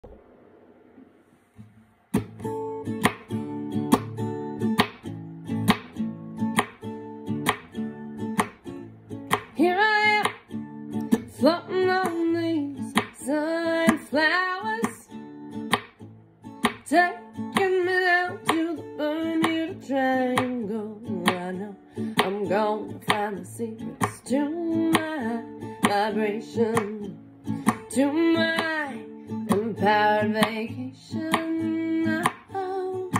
Here I am, floating on these sunflowers, taking me down to the Bermuda Triangle. I know I'm gonna find the secrets to my vibration, to my empowered vacation. Oh.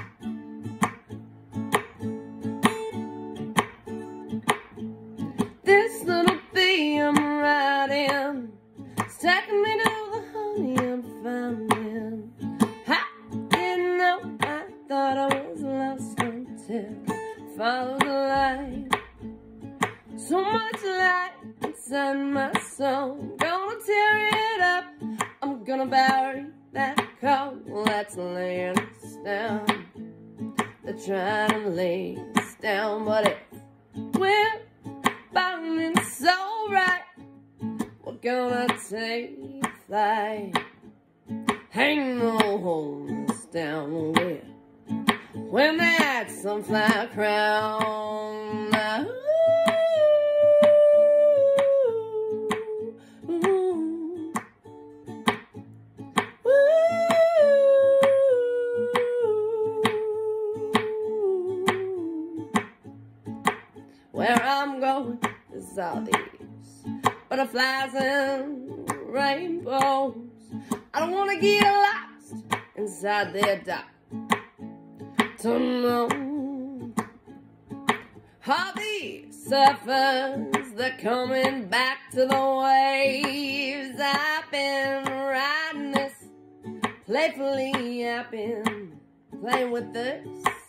This little bee I'm riding, it's taking me to the honey I'm finding. I didn't know, I thought I was lost until I followed the light. So much light inside my soul, I'm gonna tear it up, I'm gonna bury that coal that's laying us down. They're trying to lay us down, but if we're burning so bright, we're gonna take flight. Ain't no holding us down when that sunflower crown. Where I'm going is all these butterflies and rainbows. I don't want to get lost inside their dark tunnel. All these surfers, they're coming back to the waves. I've been riding this playfully. I've been playing with this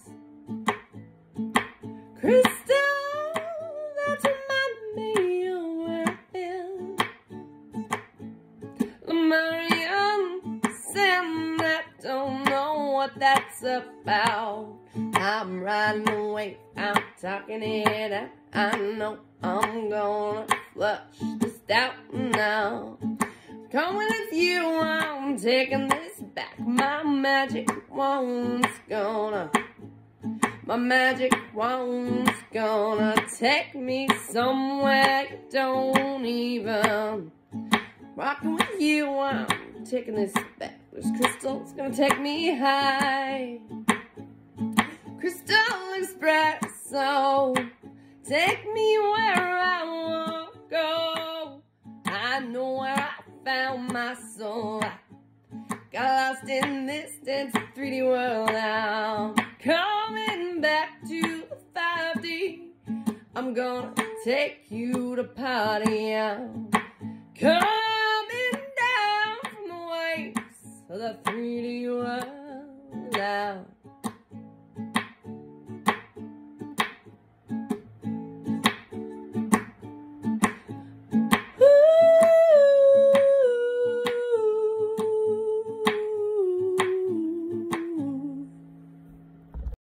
crystal. Don't know what that's about. I'm riding the wave, I'm talking it out. I know I'm gonna flush this doubt now. Coming with you, I'm taking this back. My magic wand's gonna take me somewhere you don't even. Rocking with you, I'm taking this back. This crystal's gonna take me high. Crystal Espresso, take me where I wanna go. I know where I found my soul. I got lost in this dance 3D world now. Coming back to the 5D, I'm gonna take you to party out. Coming down from the waves of the 3D world.